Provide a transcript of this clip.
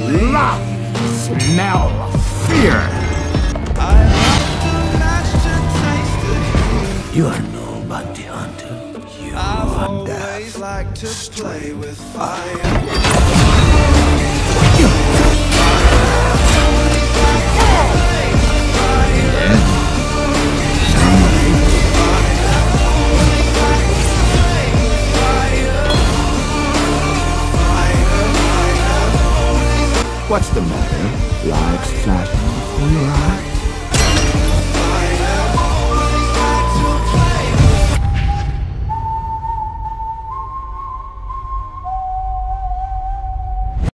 love, smell, fear. You are no bounty hunter. You are death. Like to play with fire. What's the matter? Lights flashing before your eyes?